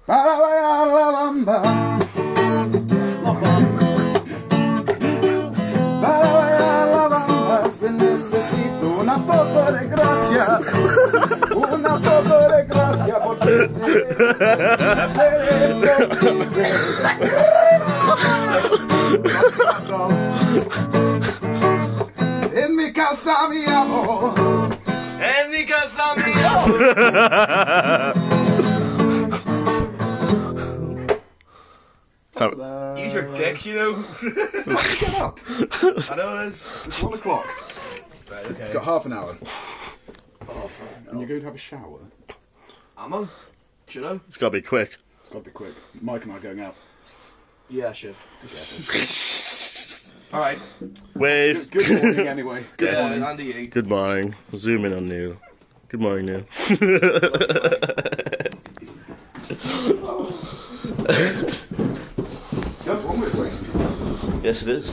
Para bailar la bamba. Para bailar la bamba se necesita una poco de gracia. Una poco de gracia porque en mi casa mi amor. En mi casa mi amor. Use your dicks, you know. It's time to get up. I know it is. It's 1 o'clock. Right, okay. Got half an hour. And you're going to have a shower. Am I? Should I? It's gotta be quick. It's got to be quick. Mike and I are going out. Yeah, I should. Alright. Wave. Good morning anyway. Good morning, Andy. Good morning. Zoom in on Neil. Good morning, Neil. That's one way of doing it. Yes, it is.